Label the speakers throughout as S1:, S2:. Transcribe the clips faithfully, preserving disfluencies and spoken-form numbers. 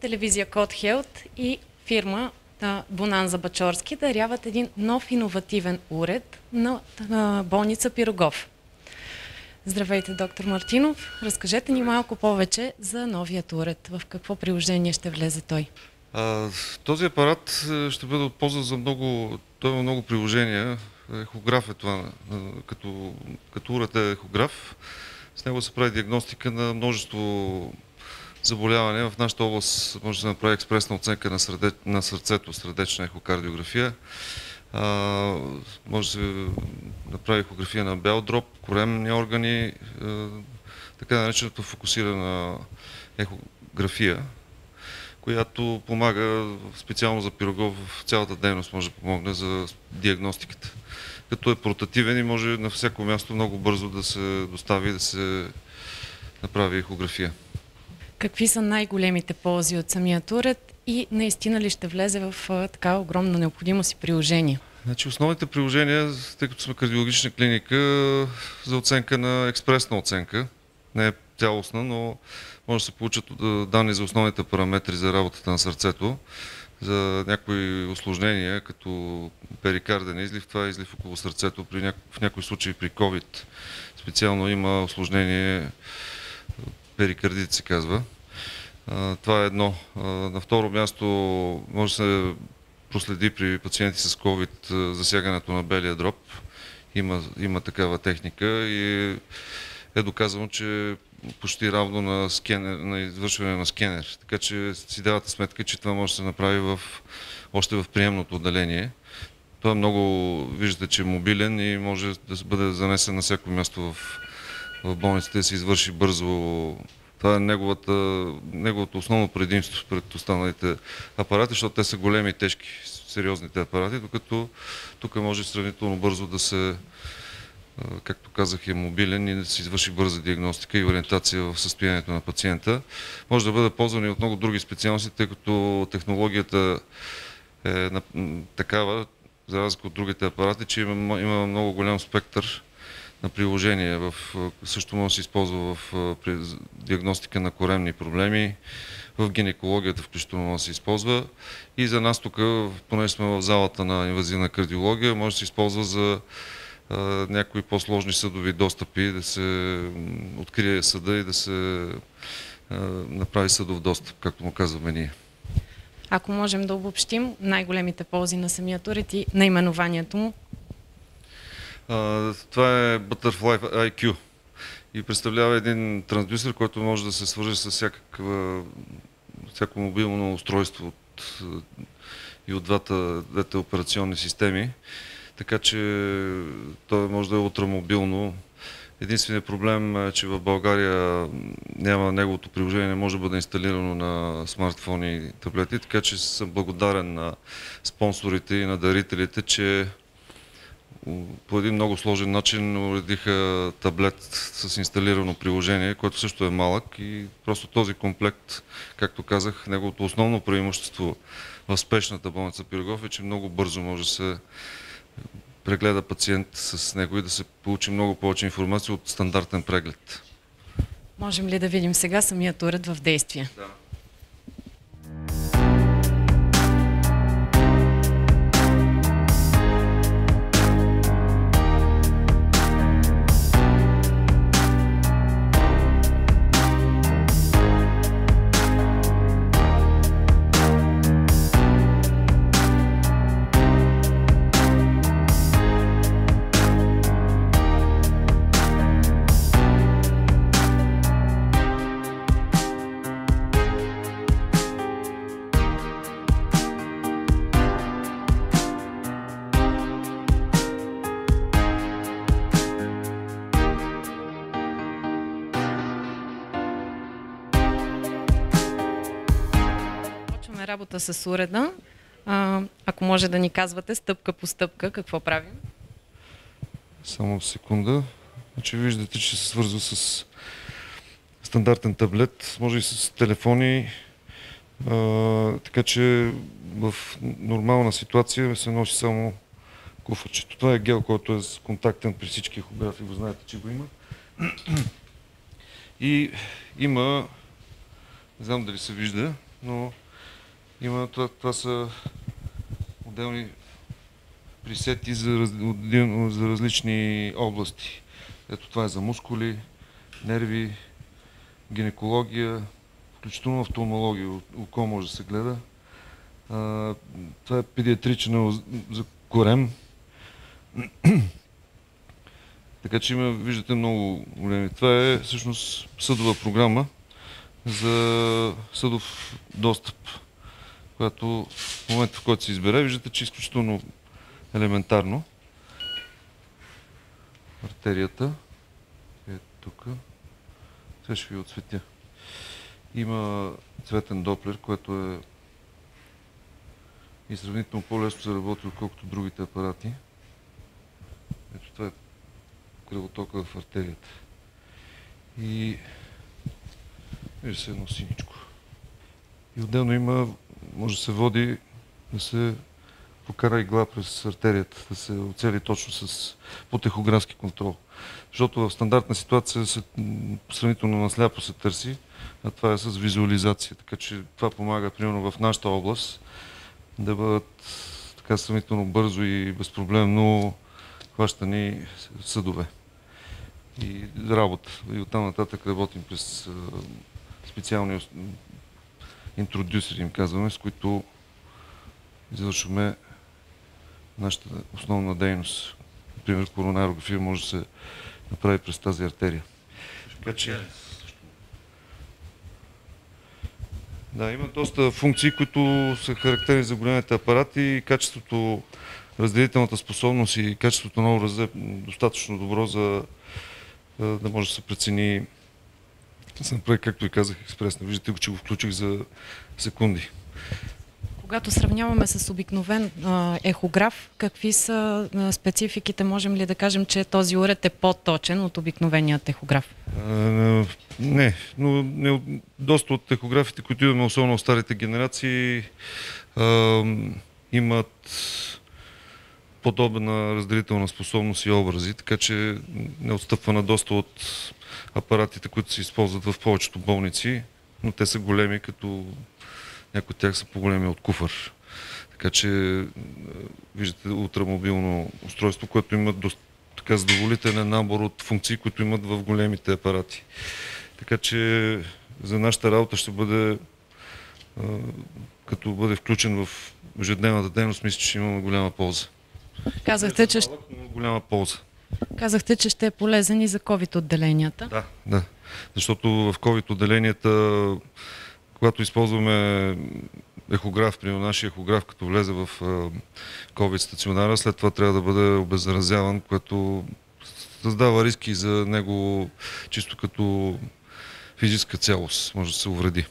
S1: телевизия Код Хелт и фирма Бонанза Бачорски даряват един нов иновативен уред на, на болница Пирогов. Здравейте, доктор Мартинов. Разкажете ни малко повече за новият уред. В какво приложение ще влезе той?
S2: А, този апарат ще бъде от полза за много, той има много приложения. Ехограф е това, като, като уред е ехограф. С него се прави диагностика на множество заболявания. В нашата област може да се направи експресна оценка на, сърде, на сърцето, сърдечна ехокардиография. А, може да се направи ехография на бял дроб, коремни органи, а, така наречената фокусирана ехография, която помага специално за Пирогов в цялата дейност, може да помогне за диагностиката. Като е портативен и може на всяко място много бързо да се достави и да се направи ехография.
S1: Какви са най-големите ползи от самият уред и наистина ли ще влезе в така огромна необходимост и приложение?
S2: Значи, основните приложения, тъй като сме кардиологична клиника, за оценка на експресна оценка, не е цялостна, но може да се получат данни за основните параметри за работата на сърцето, за някои усложнения, като перикарден излив, това е излив около сърцето, при няко... в някои случаи при COVID. Специално има усложнение, перикардит се казва. А, това е едно. А, на второ място може да се проследи при пациенти с COVID засягането на белия дроб. Има, има такава техника и е доказано, че почти равно на, скенер, на извършване на скенер. Така че си давате сметка, че това може да се направи в, още в приемното отделение. Това е много, виждате, че е мобилен и може да бъде занесен на всяко място в, в болницата да се извърши бързо. Това е неговата, неговото основно предимство пред останалите апарати, защото те са големи и тежки, сериозните апарати, докато тук може сравнително бързо да се, както казах, е мобилен и да се извърши бърза диагностика и ориентация в състоянието на пациента. Може да бъде ползван и от много други специалности, тъй като технологията е такава, за разлика от другите апарати, че има, има много голям спектър на приложения. В, също може да се използва в при диагностика на коремни проблеми, в гинекологията включително може да се използва. И за нас тук, понеже сме в залата на инвазивна кардиология, може да се използва за а, някои по-сложни съдови достъпи, да се открие съда и да се а, направи съдов достъп, както му казваме ние.
S1: Ако можем да обобщим най-големите ползи на самият уред и наименованието му?
S2: Uh, това е Butterfly ай кю и представлява един трансдюсер, който може да се свърже с всякаква, всяко мобилно устройство от, и от двата, двете операционни системи, така че той може да е ултрамобилно. Единственият проблем е, че в България няма неговото приложение, не може да бъде инсталирано на смартфони и таблети, така че съм благодарен на спонсорите и на дарителите, че по един много сложен начин уредиха таблет с инсталирано приложение, което също е малък и просто този комплект, както казах, неговото основно преимущество в спешната болница Пирогов е, че много бързо може да се прегледа пациент с него и да се получи много повече информация от стандартен преглед.
S1: Можем ли да видим сега самият уред в действие?
S2: Да.
S1: Работа с уреда. А, ако може да ни казвате стъпка по стъпка, какво правим?
S2: Само секунда. Значи виждате, че се свързва с стандартен таблет, може и с телефони, а, така че в нормална ситуация се носи само куфърчето. Това е гел, който е контактен при всички ехографи, го знаете, че го има. И има, не знам дали се вижда, но има, това, това са отделни пресети за, раз, за различни области. Ето това е за мускули, нерви, гинекология, включително офталмология, око може да се гледа. А, това е педиатрична за корем. Така че има, виждате, много големи. Това е всъщност съдова програма за съдов достъп, която в момента, в който се избере, виждате, че е изключително елементарно. Артерията е тук. Сега ще ви отсветя. Има цветен доплер, което е и сравнително по-лесно се работи, отколкото другите апарати. Ето това е кръвотока в артерията. И вижда се едно синичко. И отделно има, може да се води, да се покара игла през артерията, да се оцели точно с по техографски контрол. Защото в стандартна ситуация се, сравнително насляпо се търси, а това е с визуализация. Така че това помага, примерно в нашата област, да бъдат така сравнително бързо и безпроблемно хващани съдове. И работа. И оттам нататък работим през специални интродюсери, им казваме, с които извършваме нашата основна дейност. Например, коронарография може да се направи през тази артерия. Така че... Да, има доста функции, които са характерни за големите апарати и качеството, разделителната способност и качеството на образа е достатъчно добро, за да може да се прецени. Се направи, както ви казах, експресно. Виждате, че го включих за секунди.
S1: Когато сравняваме с обикновен а, ехограф, какви са а, спецификите? Можем ли да кажем, че този уред е по-точен от обикновеният ехограф?
S2: А, не, но не, доста от ехографите, които имаме, особено в старите генерации, а, имат подобна разделителна способност и образи, така че не отстъпва на доста от апаратите, които се използват в повечето болници, но те са големи, като някои от тях са по-големи от куфър. Така че виждате ултрамобилно устройство, което има доста така задоволителен набор от функции, които имат в големите апарати. Така че за нашата работа ще бъде, като бъде включен в ежедневната дейност, мисля, че ще имаме голяма полза.
S1: Казахте, че...
S2: голяма полза.
S1: Казахте, че ще е полезен и за ковид отделенията.
S2: Да, да. Защото в ковид отделенията, когато използваме ехограф, при нашия ехограф, като влезе в ковид стационара, след това трябва да бъде обеззаразяван, което създава риски за него чисто като физическа цялост, може да се увреди.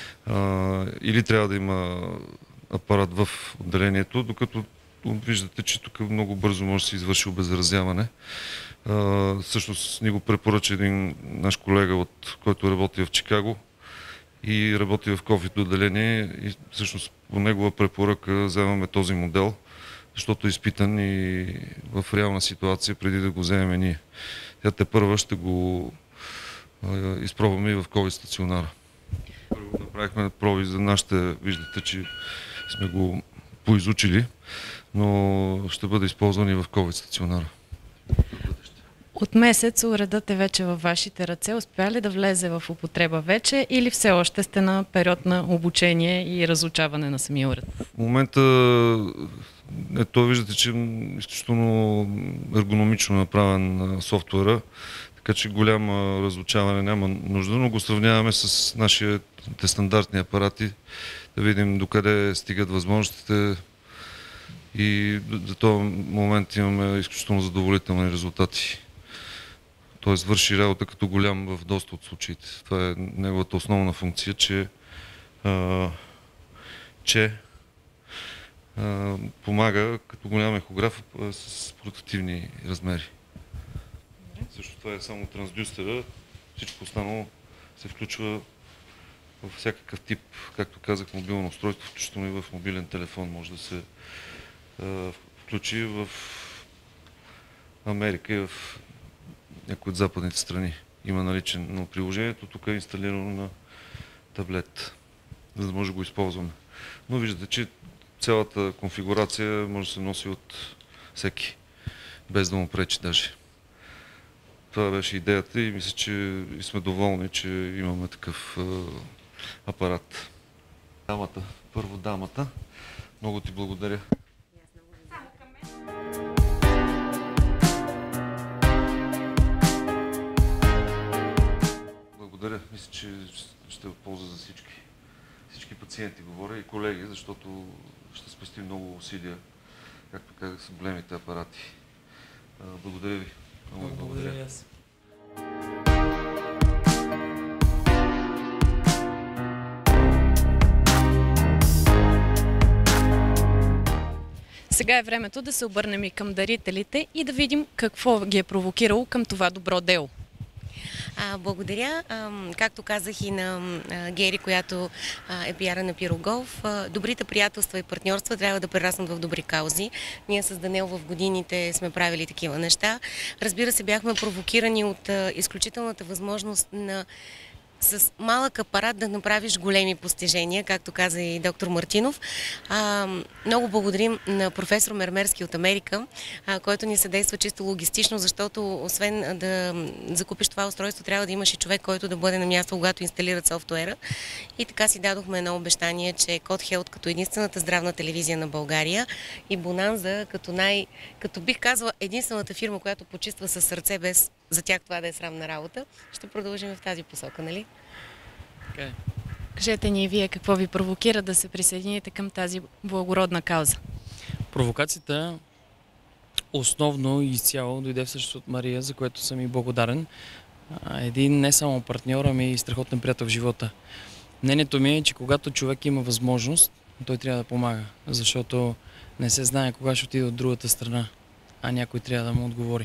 S2: Или трябва да има апарат в отделението, докато виждате, че тук много бързо може да се извърши обеззаразяване. Всъщност ни го препоръча един наш колега, от който работи в Чикаго и работи в ковид отделение, и всъщност по негова препоръка вземаме този модел, защото е изпитан и в реална ситуация преди да го вземем ние. Тя тепърва ще го изпробваме и в ковид стационара. Първо направихме проби за нашите, виждате, че сме го поизучили, но ще бъде използван и в ковид стационара.
S1: От месец уредът е вече във вашите ръце. Успя ли да влезе в употреба вече или все още сте на период на обучение и разучаване на самия уред?
S2: В момента ето виждате, че е изключително ергономично направен софтуера, така че голямо разучаване няма нужда, но го сравняваме с нашите стандартни апарати, да видим докъде стигат възможностите и за този момент имаме изключително задоволителни резултати. Той върши работа като голям в доста от случаите. Това е неговата основна функция, че, а, че а, помага като голям ехограф с портативни размери. Също това е само трансдюстера, всичко останало се включва във всякакъв тип, както казах, мобилно устройство, включително и в мобилен телефон може да се а, включи в Америка и в някои от западните страни. Има наличен на приложението, тук е инсталирано на таблет. за да може да го използваме. Но виждате, че цялата конфигурация може да се носи от всеки, без да му пречи даже. Това беше идеята и мисля, че сме доволни, че имаме такъв е, апарат. Дамата, първо дамата. Много ти благодаря. Благодаря. Мисля, че ще е от полза за всички. Всички пациенти говоря и колеги, защото ще спести много усилия, както казах, с големите апарати. Благодаря ви.
S3: Много благодаря и аз.
S1: Сега е времето да се обърнем и към дарителите и да видим какво ги е провокирало към това добро дело.
S4: А, благодаря. А, както казах и на а, Гери, която а, е пиара на Пирогов, а, добрите приятелства и партньорства трябва да прераснат в добри каузи. Ние с Данел в годините сме правили такива неща. Разбира се, бяхме провокирани от а, изключителната възможност на с малък апарат да направиш големи постижения, както каза и доктор Мартинов. А, много благодарим на професор Мермерски от Америка, а, който ни съдейства чисто логистично, защото освен да закупиш това устройство, трябва да имаш и човек, който да бъде на място, когато инсталират софтуера. И така си дадохме едно обещание, че Код Хелт като единствената здравна телевизия на България и Бонанза като най... като бих казала единствената фирма, която почиства със сърце без за тях това да е срамна работа, ще продължим в тази посока, нали?
S3: Okay.
S1: Кажете ни и вие какво ви провокира да се присъедините към тази благородна кауза.
S3: Провокацията основно и изцяло дойде всъщност от Мария, за което съм и благодарен. Един не само партньор, ами и страхотен приятел в живота. Мнението ми е, че когато човек има възможност, той трябва да помага, защото не се знае кога ще отиде от другата страна, а някой трябва да му отговори.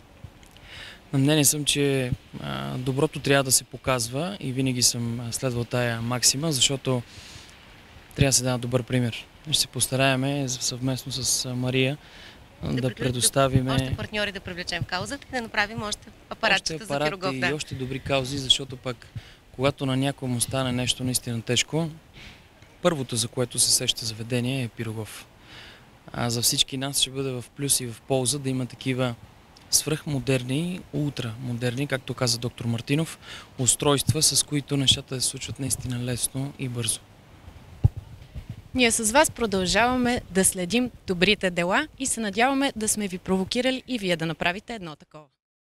S3: На мнение съм, че а, доброто трябва да се показва и винаги съм следвал тая максима, защото трябва да се дава добър пример. Ще се постараеме съвместно с Мария да, да предоставим...
S4: Още партньори да привлечем в каузата и да направим още апаратчета за Пирогов.
S3: Да. И още добри каузи, защото пък когато на някой му стане нещо наистина тежко, първото, за което се сеща заведение, е Пирогов. А за всички нас ще бъде в плюс и в полза да има такива свръхмодерни, ултрамодерни, както каза доктор Мартинов, устройства, с които нещата се случват наистина лесно и бързо.
S1: Ние с вас продължаваме да следим добрите дела и се надяваме да сме ви провокирали и вие да направите едно такова.